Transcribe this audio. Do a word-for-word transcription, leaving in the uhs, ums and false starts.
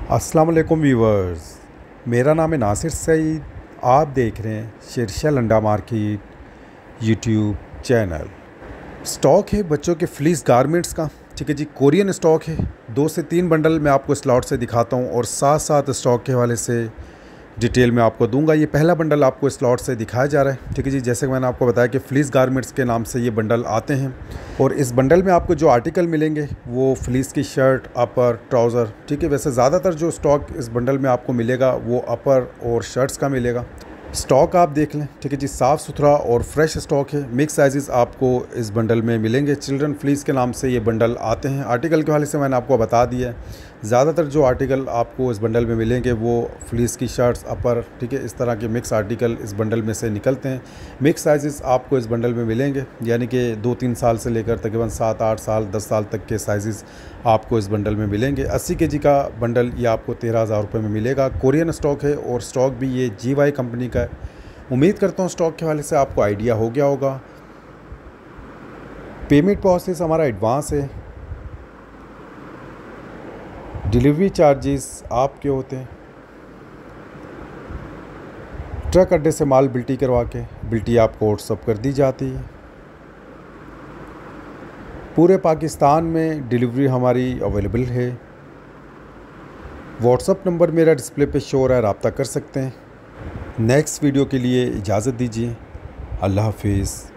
अस्सलाम वालेकुम व्यूवर्स, मेरा नाम है नासिर सईद। आप देख रहे हैं Shershah Landa market YouTube channel. Stock है बच्चों के फ्लीस गारमेंट्स का, ठीक है जी। कोरियन स्टॉक है, दो से तीन बंडल मैं आपको स्लॉट से दिखाता हूँ और साथ साथ स्टॉक के हवाले से डिटेल में आपको दूंगा। ये पहला बंडल आपको स्लॉट से दिखाया जा रहा है, ठीक है जी। जैसे कि मैंने आपको बताया कि फ्लीस गारमेंट्स के नाम से ये बंडल आते हैं और इस बंडल में आपको जो आर्टिकल मिलेंगे वो फ्लीस की शर्ट, अपर, ट्राउज़र, ठीक है। वैसे ज़्यादातर जो स्टॉक इस बंडल में आपको मिलेगा वो अपर और शर्ट्स का मिलेगा। स्टॉक आप देख लें, ठीक है जी। साफ़ सुथरा और फ्रेश स्टॉक है। मिक्स साइज़ आपको इस बंडल में मिलेंगे। चिल्ड्रन फ्लीस के नाम से ये बंडल आते हैं। आर्टिकल के हवाले से मैंने आपको बता दिया है। ज़्यादातर जो आर्टिकल आपको इस बंडल में मिलेंगे वो फ्लीस की शर्ट्स, अपर, ठीक है, इस तरह के मिक्स आर्टिकल इस बंडल में से निकलते हैं। मिक्स साइज़ आपको इस बंडल में मिलेंगे, यानी कि दो तीन साल से लेकर तकरीबन सात आठ साल दस साल तक के साइज़ आपको इस बंडल में मिलेंगे। अस्सी के जी का बंडल ये आपको तेरह हज़ार रुपये में मिलेगा। कोरियन स्टॉक है और स्टॉक भी ये जी वाई कंपनी का है। उम्मीद करता हूँ स्टॉक के हवाले से आपको आइडिया हो गया होगा। पेमेंट प्रोसेस हमारा एडवांस है। डिलीवरी चार्जेस आपके होते हैं। ट्रक अड्डे से माल बिल्टी करवा के बिल्टी आपको व्हाट्सअप कर दी जाती है। पूरे पाकिस्तान में डिलीवरी हमारी अवेलेबल है। व्हाट्सअप नंबर मेरा डिस्प्ले पे शो हो रहा है, रब्ता कर सकते हैं। नेक्स्ट वीडियो के लिए इजाज़त दीजिए। अल्लाह हाफिज़।